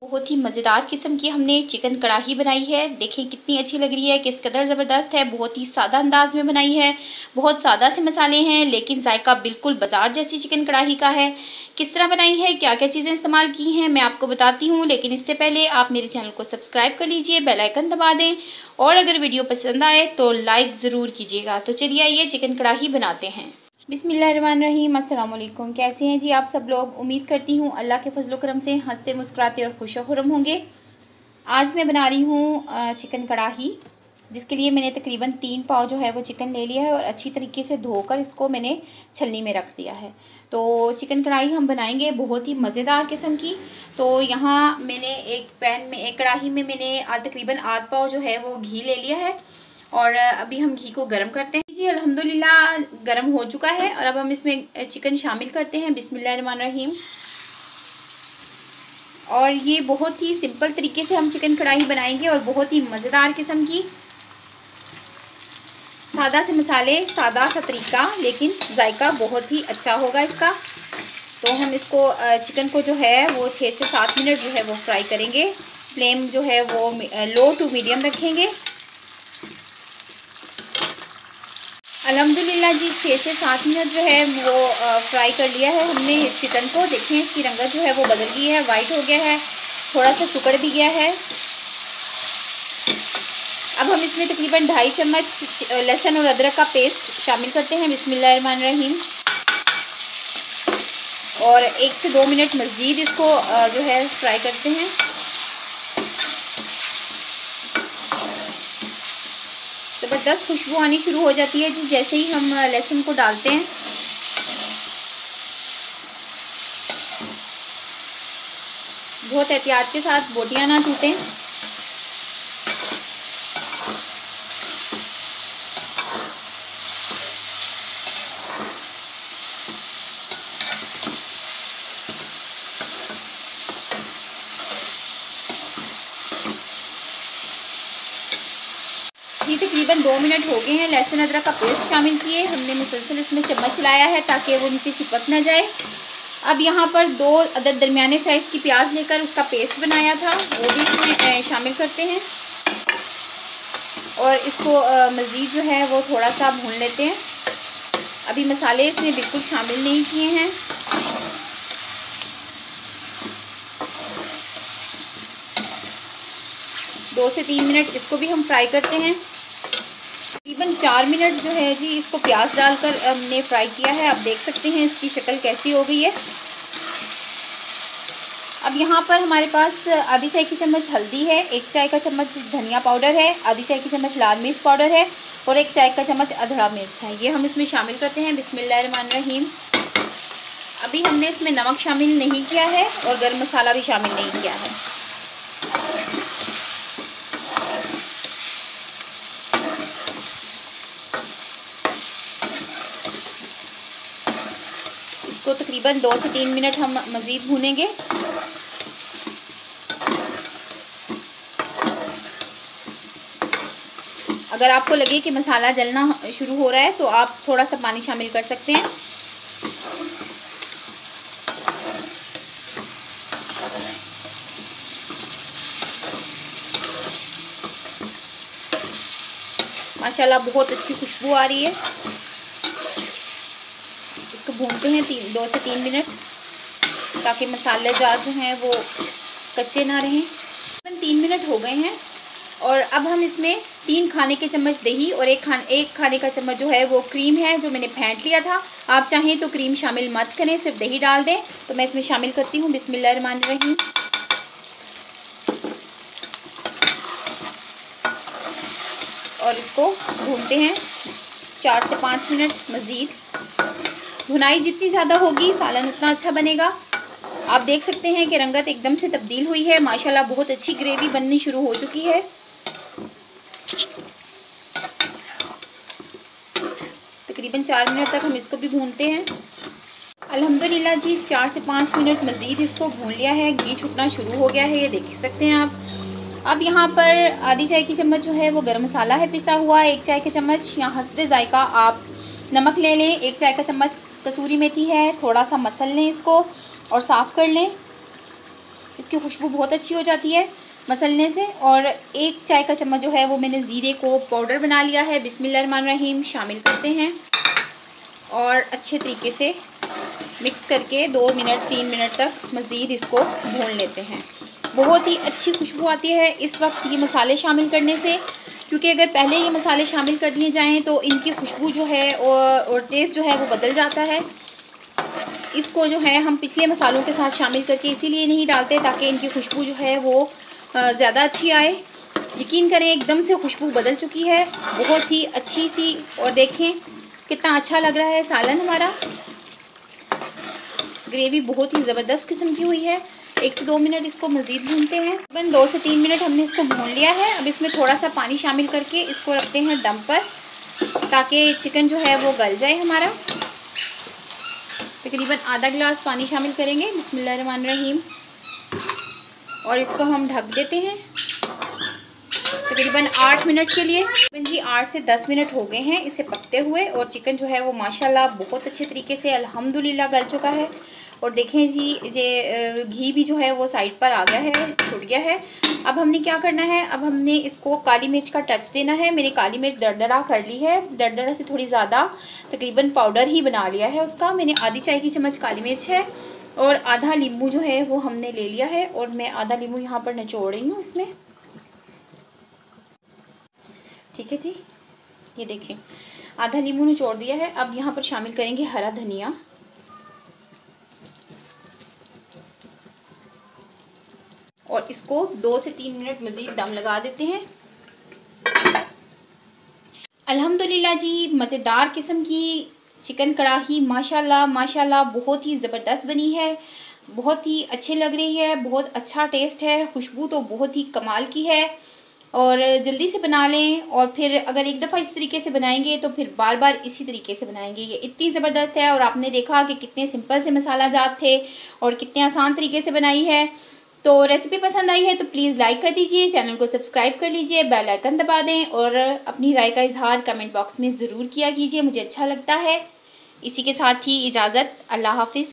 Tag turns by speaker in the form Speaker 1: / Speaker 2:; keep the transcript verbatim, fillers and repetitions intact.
Speaker 1: बहुत ही मज़ेदार किस्म की हमने चिकन कढ़ाही बनाई है। देखें कितनी अच्छी लग रही है, किस कदर ज़बरदस्त है। बहुत ही सादा अंदाज में बनाई है, बहुत सादा से मसाले हैं लेकिन जायका बिल्कुल बाजार जैसी चिकन कढ़ाही का है। किस तरह बनाई है, क्या क्या चीज़ें इस्तेमाल की हैं, मैं आपको बताती हूँ। लेकिन इससे पहले आप मेरे चैनल को सब्सक्राइब कर लीजिए, बेल आइकन दबा दें और अगर वीडियो पसंद आए तो लाइक ज़रूर कीजिएगा। तो चलिए आइए चिकन कढ़ाही बनाते हैं। बिस्मिल्लाहिर्रहमानिर्रहीम। अस्सलाम वालेकुम। कैसे हैं जी आप सब लोग। उम्मीद करती हूँ अल्लाह के फजल करम से हंसते मुस्कुराते और खुश खुरम होंगे। आज मैं बना रही हूँ चिकन कढ़ाही, जिसके लिए मैंने तकरीबन तीन पाव जो है वो चिकन ले लिया है और अच्छी तरीके से धोकर इसको मैंने छलनी में रख दिया है। तो चिकन कढ़ाई हम बनाएंगे बहुत ही मज़ेदार किस्म की। तो यहाँ मैंने एक पैन में, एक कढ़ाई में मैंने तकरीबन आध पाव जो है वो घी ले लिया है और अभी हम घी को गर्म करते हैं। जी अल्हम्दुलिल्लाह गर्म हो चुका है और अब हम इसमें चिकन शामिल करते हैं। बिस्मिल्लाहिर्रहमानिर्रहीम। और ये बहुत ही सिंपल तरीके से हम चिकन कढ़ाई बनाएंगे और बहुत ही मज़ेदार किस्म की। सादा से मसाले, सादा सा तरीका, लेकिन जायका बहुत ही अच्छा होगा इसका। तो हम इसको चिकन को जो है वो छः से सात मिनट जो है वो फ्राई करेंगे। फ्लेम जो है वो लो टू मीडियम रखेंगे। अल्हम्दुलिल्लाह जी छः से सात मिनट जो है वो फ्राई कर लिया है हमने चिकन को। देखें इसकी रंगत जो है वो बदल गई है, वाइट हो गया है, थोड़ा सा सुकड़ भी गया है। अब हम इसमें तकरीबन ढाई चम्मच लहसुन और अदरक का पेस्ट शामिल करते हैं। बिस्मिल्लाहिर्रहमानिर्रहीम। और एक से दो मिनट मज़ीद इसको जो है फ्राई करते हैं। ज़बरदस्त खुशबू आनी शुरू हो जाती है जी जैसे ही हम लहसुन को डालते हैं। बहुत एहतियात के साथ बोटियां ना टूटें। जी तकरीबन दो मिनट हो गए हैं लहसुन अदरक का पेस्ट शामिल किए। हमने मुसलसल इसमें चम्मच चलाया है ताकि वो नीचे चिपक ना जाए। अब यहाँ पर दो अदद दरमियाने साइज़ की प्याज लेकर उसका पेस्ट बनाया था, वो भी इसमें शामिल करते हैं और इसको मज़ीद जो है वो थोड़ा सा भून लेते हैं। अभी मसाले इसमें बिल्कुल शामिल नहीं किए हैं। दो से तीन मिनट इसको भी हम फ्राई करते हैं। तकरीबन चार मिनट जो है जी इसको प्याज डालकर हमने फ्राई किया है। आप देख सकते हैं इसकी शक्ल कैसी हो गई है। अब यहाँ पर हमारे पास आधी चाय की चम्मच हल्दी है, एक चाय का चम्मच धनिया पाउडर है, आधी चाय की चम्मच लाल मिर्च पाउडर है और एक चाय का चम्मच अधड़ा मिर्च है। ये हम इसमें शामिल करते हैं। बिस्मिल्लाहिर्रहमानिर्रहीम। अभी हमने इसमें नमक शामिल नहीं किया है और गर्म मसाला भी शामिल नहीं किया है। तो तकरीबन दो से तीन मिनट हम मज़ीद भूनेंगे। अगर आपको लगे कि मसाला जलना शुरू हो रहा है तो आप थोड़ा सा पानी शामिल कर सकते हैं। माशाल्लाह बहुत अच्छी खुशबू आ रही है। इसको भूनते हैं तीन दो से तीन मिनट ताकि मसाले जात जो हैं वो कच्चे ना रहें। तीन मिनट हो गए हैं और अब हम इसमें तीन खाने के चम्मच दही और एक खान एक खाने का चम्मच जो है वो क्रीम है जो मैंने फेंट लिया था। आप चाहें तो क्रीम शामिल मत करें, सिर्फ दही डाल दें। तो मैं इसमें शामिल करती हूँ। बिस्मिल्लाहिर्रहमानिर्रहीम। और इसको भूनते हैं चार से पाँच मिनट मज़ीद। भुनाई जितनी ज़्यादा होगी सालन उतना अच्छा बनेगा। आप देख सकते हैं कि रंगत एकदम से तब्दील हुई है। माशाल्लाह बहुत अच्छी ग्रेवी बननी शुरू हो चुकी है। तकरीबन चार मिनट तक हम इसको भी भूनते हैं। अल्हम्दुलिल्लाह जी चार से पाँच मिनट मज़ीद इसको भून लिया है। घी छूटना शुरू हो गया है, ये देख सकते हैं आप। अब यहाँ पर आधी चाय की चम्मच जो है वो गर्म मसाला है पिसा हुआ, एक चाय के चम्मच या हस्बे जायका आप नमक ले लें, एक चाय का चम्मच कसूरी मेथी है, थोड़ा सा मसल लें इसको और साफ़ कर लें। इसकी खुशबू बहुत अच्छी हो जाती है मसलने से। और एक चाय का चम्मच जो है वो मैंने ज़ीरे को पाउडर बना लिया है। बिस्मिल्लाहिर्रहमानिर्रहीम शामिल करते हैं और अच्छे तरीके से मिक्स करके दो मिनट तीन मिनट तक मज़ीद इसको भून लेते हैं। बहुत ही अच्छी खुशबू आती है इस वक्त ये मसाले शामिल करने से, क्योंकि अगर पहले ये मसाले शामिल कर दिए जाएँ तो इनकी खुशबू जो है और, और टेस्ट जो है वो बदल जाता है। इसको जो है हम पिछले मसालों के साथ शामिल करके इसीलिए नहीं डालते ताकि इनकी खुशबू जो है वो ज़्यादा अच्छी आए। यकीन करें एकदम से खुशबू बदल चुकी है, बहुत ही अच्छी सी। और देखें कितना अच्छा लग रहा है सालन हमारा। ग्रेवी बहुत ही ज़बरदस्त किस्म की हुई है। एक से दो मिनट इसको मज़ीद भूनते हैं। तकरीबन दो से तीन मिनट हमने इसको भून लिया है। अब इसमें थोड़ा सा पानी शामिल करके इसको रखते हैं दम पर ताकि चिकन जो है वो गल जाए हमारा। तकरीबन आधा गिलास पानी शामिल करेंगे। बिस्मिल्लाहिर्रहमानिर्रहीम और इसको हम ढक देते हैं तकरीबन आठ मिनट के लिए। जी आठ से दस मिनट हो गए हैं इसे पकते हुए और चिकन जो है वो माशाल्लाह बहुत अच्छे तरीके से अल्हम्दुलिल्लाह गल चुका है। और देखें जी ये घी भी जो है वो साइड पर आ गया है, छूट गया है। अब हमने क्या करना है, अब हमने इसको काली मिर्च का टच देना है। मैंने काली मिर्च दरदरा कर ली है, दरदरा से थोड़ी ज़्यादा, तकरीबन पाउडर ही बना लिया है उसका। मैंने आधी चाय की चम्मच काली मिर्च है और आधा नींबू जो है वो हमने ले लिया है और मैं आधा नींबू यहाँ पर निचोड़ रही हूँ इसमें। ठीक है जी, ये देखें आधा नींबू निचोड़ दिया है। अब यहाँ पर शामिल करेंगे हरा धनिया और इसको दो से तीन मिनट मज़ीद दम लगा देते हैं। अल्हम्दुलिल्लाह जी मज़ेदार किस्म की चिकन कढ़ाही माशाल्लाह माशाल्लाह बहुत ही ज़बरदस्त बनी है, बहुत ही अच्छी लग रही है, बहुत अच्छा टेस्ट है, खुशबू तो बहुत ही कमाल की है। और जल्दी से बना लें और फिर अगर एक दफ़ा इस तरीके से बनाएंगे तो फिर बार बार इसी तरीके से बनाएंगे। ये इतनी ज़बरदस्त है और आपने देखा कि कितने सिंपल से मसाला जात थे और कितने आसान तरीके से बनाई है। तो रेसिपी पसंद आई है तो प्लीज़ लाइक कर दीजिए, चैनल को सब्सक्राइब कर लीजिए, बेल आइकन दबा दें और अपनी राय का इजहार कमेंट बॉक्स में ज़रूर किया कीजिए, मुझे अच्छा लगता है। इसी के साथ ही इजाज़त, अल्लाह हाफिज़।